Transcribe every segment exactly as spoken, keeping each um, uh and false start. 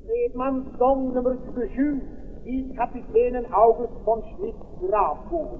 Redmans sång nummer tjugosju i kapitenen August von Schmidts gravbok.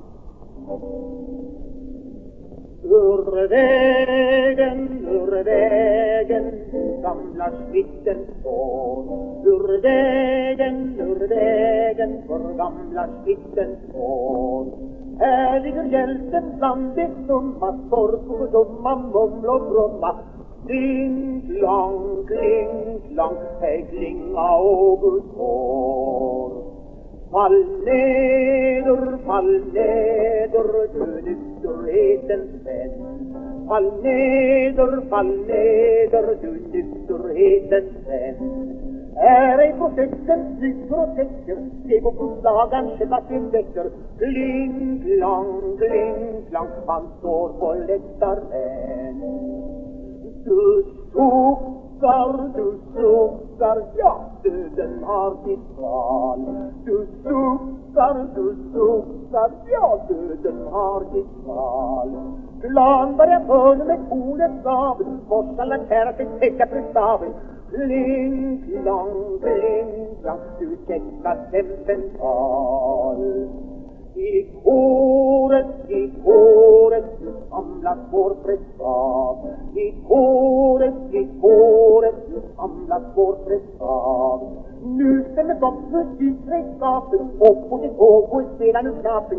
Ur vägen, ur vägen, gamla Schmidten står. Ur vägen, ur vägen, för gamla Schmidten står. Här ligger hjälten bland de stumma, sorg och dumma, muml och brumma. Kling, klang, kling, klang, hej klinga August år. Fall neder, fall neder, du nykterhetens vän. Fall neder, fall neder, du nykterhetens vän. Är ej processen snygg och täcker, se på förslagan själva sin väcker. Kling, klang, kling, klang, han står på läktaren. Du suckar, du suckar, ja, döden har sitt val. Du suckar, du suckar, ja, döden har sitt val. Plan börjar förna med ordet gavel, forsarna kära sig täcka för staven. Kling, klang, kling, klang, du täcka stämpen tal. I koret, i koret, du samlas vår prästav. I koret, i koret, du samlas vår prästav. Nu stämmer dotter i trädskapen, och på ditt tåg och sedan ur knappen.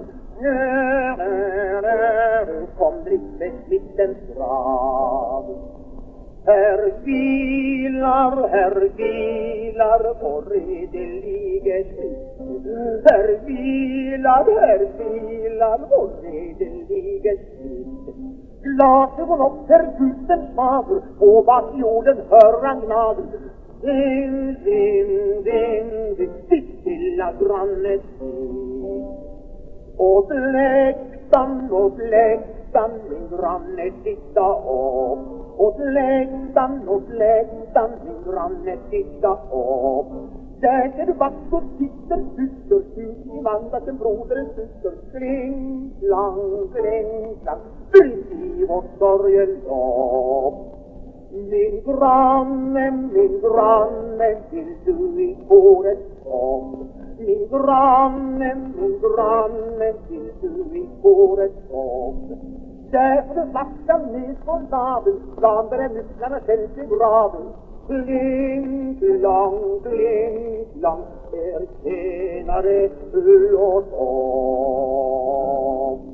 Kom drick Schmittens grav. Här vilar, här vilar vår redelige Schmidt. Här vilar, här vilar vår redelige Schmidt. Glasögon upp, herr Gudens fader, på bastionen hör han gnaden. Ding, ding, ding, ding, sitt stilla granne, sitt. Åt läktan, åt läktan, min granne sitta upp. Åt läktan, åt läktan, min granne sitta upp. Där ser du vackert sitter syster, ut i vandat en broder, en syster. Kling, klang, kling, klang, ut i vårt sorgelopp. Min granne, min granne, vill du i året om? Min granne, min granne, vill du i året om? Därför du vackar ner från laven, blandar är nycklarna själv i graven. Kling, klang, kling, klang, er tjänare låt om.